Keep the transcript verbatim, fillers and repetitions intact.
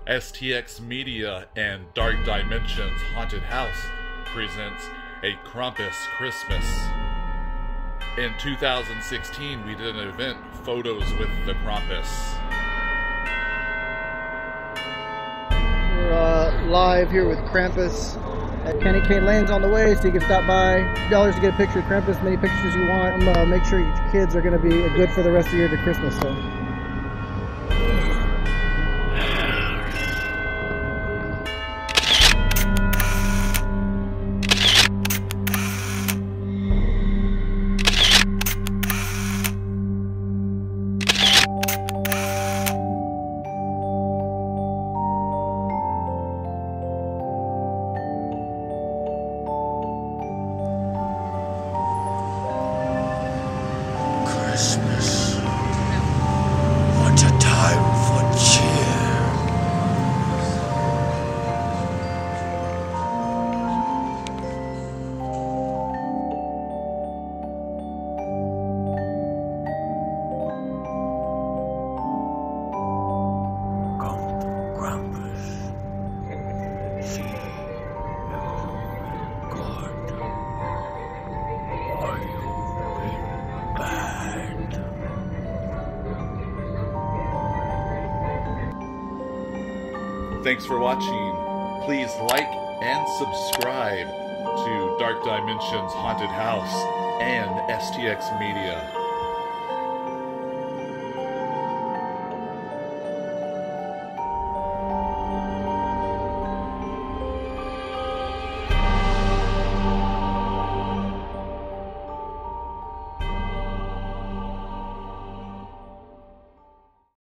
S T X Media and Dark Dimensions Haunted House presents a Krampus Christmas. In two thousand sixteen, we did an event, Photos with the Krampus. We're uh, live here with Krampus at Candy Cane Lane's on the way, so you can stop by. Dollars to get a picture of Krampus, many pictures you want. I'm uh, make sure your kids are going to be good for the rest of the year to Christmas. So. Christmas. What a time for cheer. Come, Krampus. See God. Are you in bad? Thanks for watching. Please like and subscribe to Dark Dimensions Haunted House and S T X Media.